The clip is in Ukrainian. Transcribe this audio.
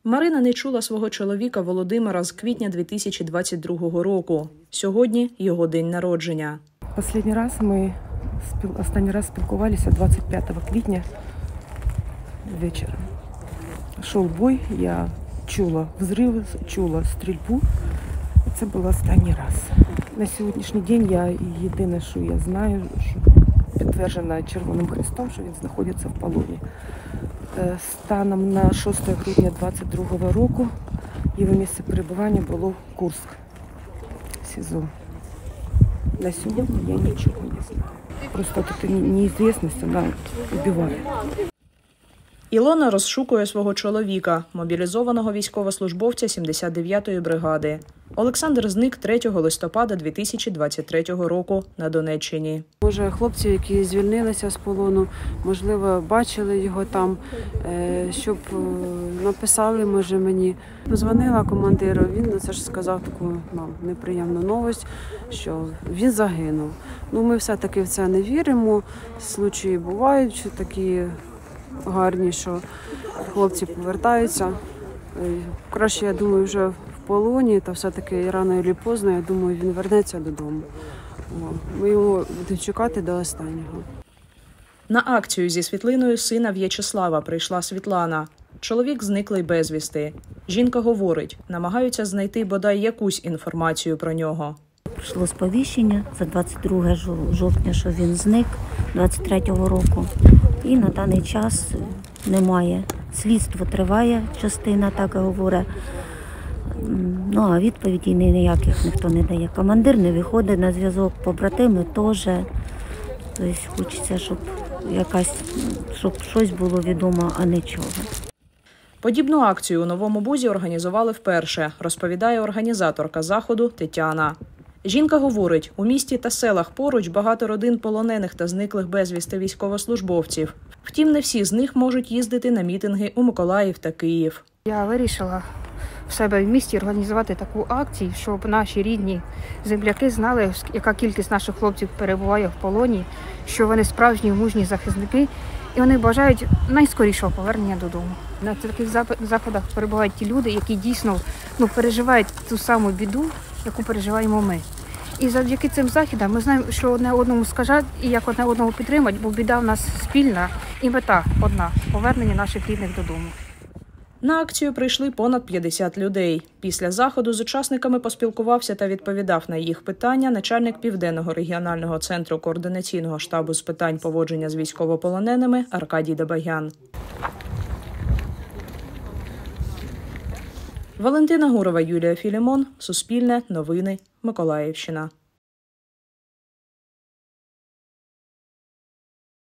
Марина не чула свого чоловіка Володимира з квітня 2022 року. Сьогодні його день народження. Останній раз спілкувалися 25 квітня вечором. Йшов бой, я чула взриви, чула стрільбу. Це був останній раз. На сьогоднішній день єдине, що я знаю, що підтверджено Червоним Хрестом, що він знаходиться в полоні. Станом на 6 грудня 2022 року його місце перебування було Курськ, СІЗО. На сьогодні я нічого не знаю. Просто ця неізвісність, вона вбиває. Ілона розшукує свого чоловіка, мобілізованого військовослужбовця 79-ї бригади. Олександр зник 3 листопада 2023 року на Донеччині. Може, хлопці, які звільнилися з полону, можливо, бачили його там, щоб написали, може, мені. Позвонила командиру, він це ж сказав таку неприємну новость, що він загинув. Ми все-таки в це не віримо, случаї бувають, що такі гарні, що хлопці повертаються. Краще, я думаю, вже в полоні, та все-таки рано чи пізно, я думаю, він вернеться додому. Ми його будемо чекати до останнього. На акцію зі світлиною сина В'ячеслава прийшла Світлана. Чоловік зниклий безвісти. Жінка говорить, намагаються знайти бодай якусь інформацію про нього. Прийшло сповіщення за 22 жовтня, що він зник 23-го року. І на даний час немає. Слідство триває, частина так говорить. А відповідей ніяких ніхто не дає. Командир не виходить на зв'язок, побратими теж. Тобто хочеться, щоб щось було відомо, а нічого. Подібну акцію у Новому Бузі організували вперше, розповідає організаторка заходу Тетяна. Жінка говорить, у місті та селах поруч багато родин полонених та зниклих безвісти військовослужбовців. Втім, не всі з них можуть їздити на мітинги у Миколаїв та Київ. Я вирішила в себе в місті організувати таку акцію, щоб наші рідні земляки знали, яка кількість наших хлопців перебуває в полоні, що вони справжні мужні захисники, і вони бажають найскорішого повернення додому. На таких заходах перебувають ті люди, які дійсно переживають ту саму біду, яку переживаємо ми. І завдяки цим заходам ми знаємо, що одне одному скажуть і як одне одного підтримати, бо біда в нас спільна і мета одна – повернення наших рідних додому. На акцію прийшли понад 50 людей. Після заходу з учасниками поспілкувався та відповідав на їх питання начальник Південного регіонального центру координаційного штабу з питань поводження з військовополоненими Аркадій Дабагян. Валентина Гурова, Юлія Філімон, Суспільне, Новини, Миколаївщина.